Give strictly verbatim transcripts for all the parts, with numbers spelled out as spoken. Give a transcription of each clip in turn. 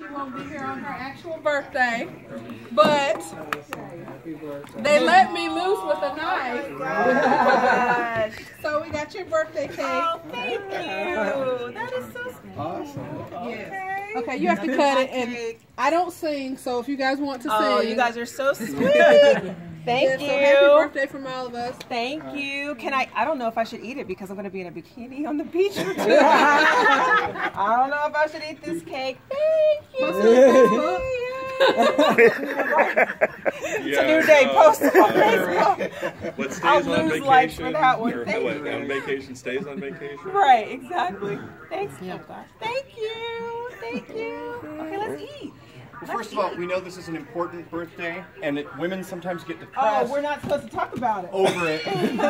she won't be here on her actual birthday, but they let me loose with a knife. Oh my gosh. So we got your birthday cake. Oh, thank you. That is so sweet. Awesome. Okay. Okay, you have to cut it, and I don't sing, so if you guys want to sing. Oh, you guys are so sweet. Thank yeah, you. So happy birthday from all of us. Thank you. Can I? I don't know if I should eat it because I'm going to be in a bikini on the beach. I don't know if I should eat this cake. Thank you. It's a new day. Post it on Facebook. What stays I'll on lose vacation? likes for that one. Or Thank what, you. on vacation stays on vacation? Right, exactly. Thanks. Oh gosh. Thank you. Thank you. Okay, let's eat. Well, first of all, we know this is an important birthday, and it, women sometimes get Oh, depressed we're not supposed to talk about it. over it.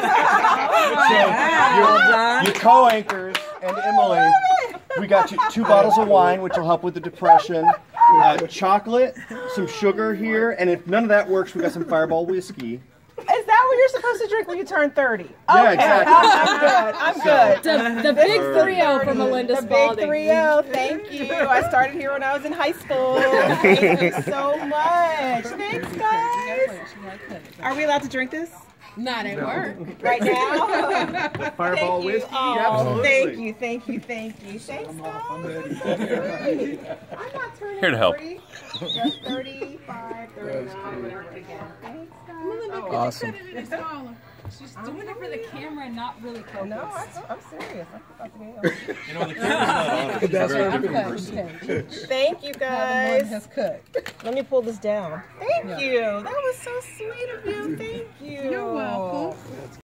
So, your, your co-anchors and Emily, we got you two bottles of wine, which will help with the depression, uh, chocolate, some sugar here, and if none of that works, we got some Fireball whiskey. Is that what you're supposed to drink when you turn thirty? Yeah, Okay, exactly. I'm good. I'm good. The, the big three oh for Melinda The big Spalding. three oh, thank you. I started here when I was in high school. Thank you so much. Thanks, guys. Are we allowed to drink this? Not at work. Right now? Fireball Thank you. whiskey, Oh, absolutely. thank you, thank you, thank you. Thanks, guys. I'm not turning Here to help. forty, just thirty-five, thirty-nine. Again. Thanks, guys. Awesome. She's doing it for the camera and not really focused. No, I'm, I'm serious. I'm about to be You know, the camera's not on her. She's a very different Okay, person. okay. Thank you, One guys. has cut. Let me pull this down. Thank you. That was so sweet of you. Thank you. You're welcome.